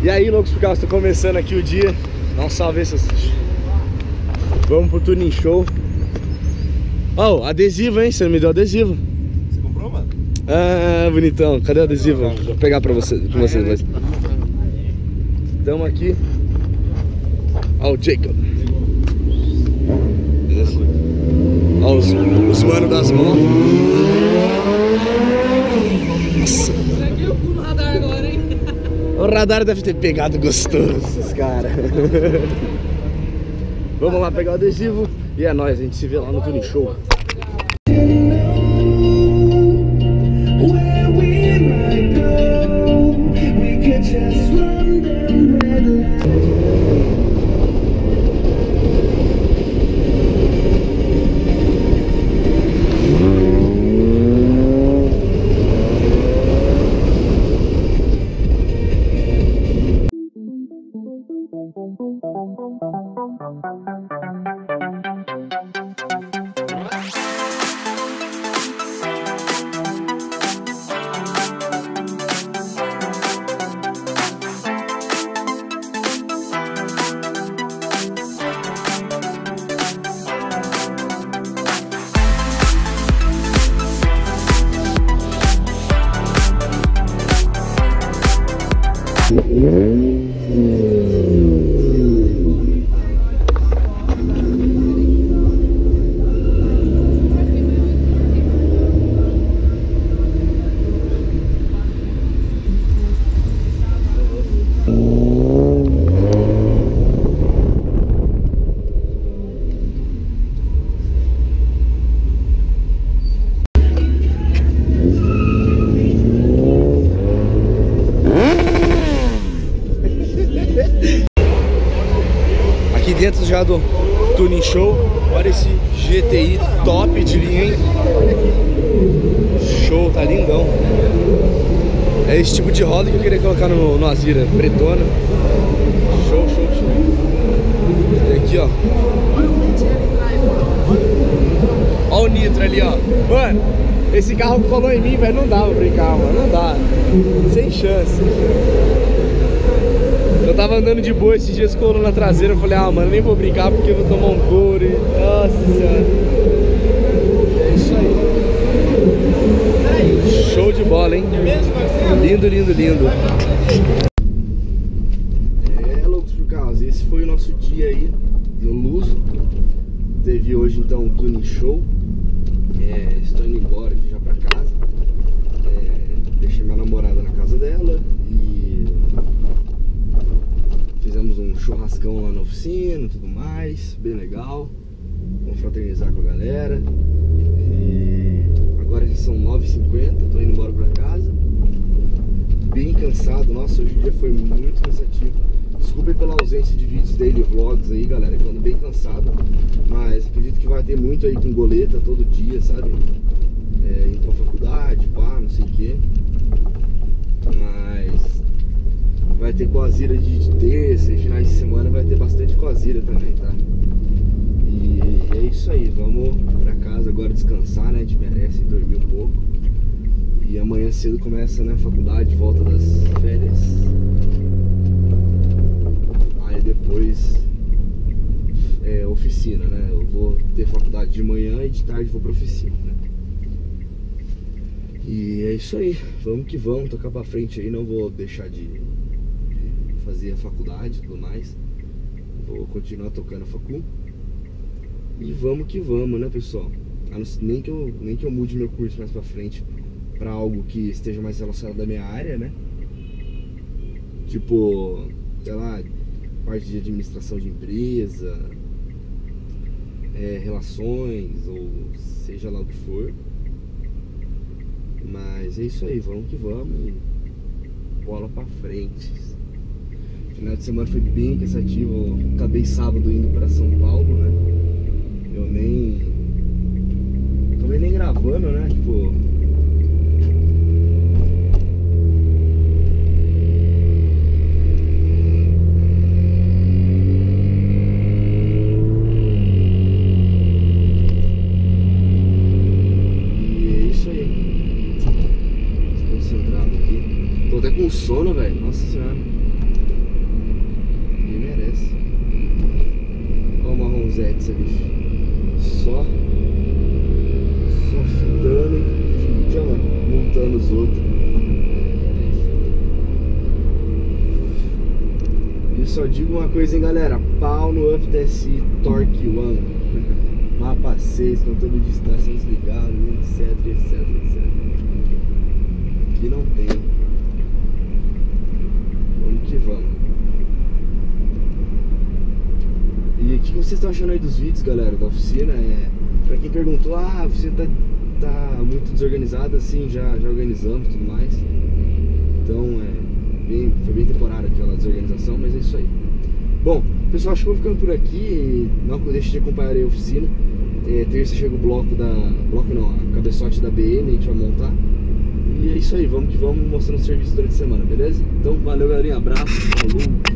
E aí, loucos, por causa, tô começando aqui o dia. Dá um salve aí, seus... Vamos pro Tuning Show. Ó, adesivo, hein? Você não me deu adesivo. Você comprou, mano? Ah, bonitão. Cadê o adesivo? Vou pegar pra você, com vocês dois. Tamo aqui. Ó o Jacob. Beleza? Ó os manos das motos. Nossa. Peguei o cu no radar agora, hein? O radar deve ter pegado gostoso, esses caras. Vamos lá pegar o adesivo. E é nóis, a gente se vê lá no Tuning Show. Aqui dentro já do Tuning Show. Olha esse GTI top de linha, hein? Show, tá lindão. É esse tipo de roda que eu queria colocar no Azira, pretona. Show, show, show. E aqui, ó. Olha o nitro ali, ó. Mano, esse carro colou em mim, velho. Não dá pra brincar, mano. Não dá. Sem chance. Eu tava andando de boa esses dias, colou na traseira. Eu falei, ah, mano, nem vou brincar porque eu vou tomar um couro. E... Nossa senhora. É isso aí. Show de bola, hein? Lindo, lindo, lindo. É, loucos por causa. Esse foi o nosso dia aí no Luso. Teve hoje então o Tuning Show. Estou indo embora aqui já pra casa. Deixei minha namorada na casa dela e fizemos um churrascão lá na oficina e tudo mais, bem legal. Vamos fraternizar com a galera. E agora já são 9h50, tô indo embora pra casa. Bem cansado, nossa, hoje o dia foi muito cansativo. Desculpem pela ausência de vídeos daily vlogs aí, galera, que eu ando bem cansado. Mas acredito que vai ter muito aí com goleta todo dia, sabe? Indo pra faculdade, pá, não sei o que. Mas vai ter coazira de terça e finais de semana vai ter bastante coazira também, tá? E é isso aí, vamos pra casa agora descansar, né? A gente merece dormir um pouco. E amanhã cedo começa, né, a faculdade, volta das férias. Aí depois oficina, né? Eu vou ter faculdade de manhã e de tarde vou pra oficina, né? E é isso aí, vamos que vamos, tocar pra frente aí, não vou deixar de fazer a faculdade e tudo mais. Vou continuar tocando a facu. E vamos que vamos, né, pessoal? Nem que eu mude meu curso mais pra frente pra algo que esteja mais relacionado à minha área, né? Tipo, sei lá, parte de administração de empresa, relações, ou seja lá o que for. Mas é isso aí, vamos que vamos e bola pra frente. Final de semana foi bem cansativo, eu acabei sábado indo pra São Paulo, né? Eu acabei nem gravando, né? Tipo... com sono, velho. Nossa senhora. só digo uma coisa, hein, galera. Pau no Up TSI Torque One. Mapa 6, controle de distância desligado, etc, etc, etc. Aqui não tem. Vamos que vamos. E o que vocês estão achando aí dos vídeos, galera, da oficina? Pra quem perguntou, a oficina tá muito desorganizada, assim, já organizamos e tudo mais. Então, foi bem temporária aquela desorganização, mas é isso aí. Bom, pessoal, acho que vou ficando por aqui. Não deixe de acompanhar aí a oficina. Terça chega o bloco a cabeçote da BM, a gente vai montar. E é isso aí, vamos que vamos mostrando o serviço durante a semana, beleza? Então, valeu, galerinha, abraço, falou!